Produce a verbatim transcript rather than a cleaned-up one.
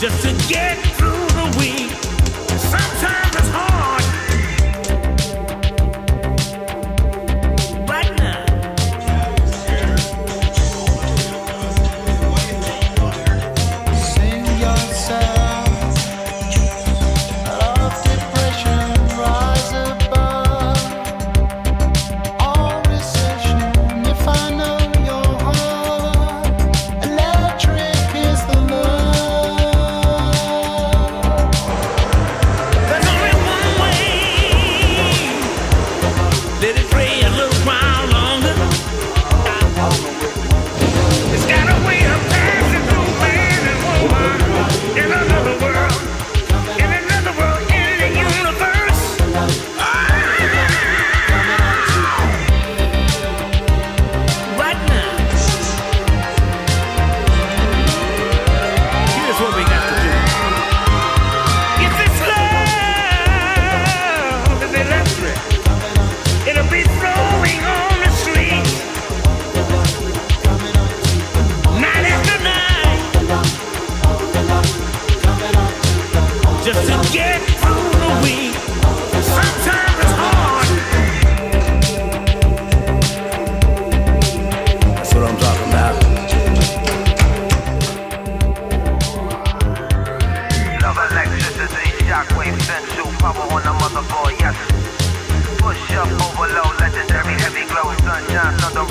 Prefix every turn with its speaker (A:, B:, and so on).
A: just to get through the week. Sometimes it's hard. Right now.
B: Sing yourself of depression, rise above all recession. If I know your heart, electric is the love.
A: There's only one way. Let it pray a little while longer. It's got a way of passing through man and woman in another world, in another world, in the universe. Ah! Right now. Here's what we got to do. If it's love is electric, it'll be flowing on the street, night after night, just to get through the week. Sometimes it's hard. That's what I'm talking about.
C: Love electricity, shockwave, sensual power on the motherboard, yes. Push up, overload, legendary, heavy glow, sunshine, thunder,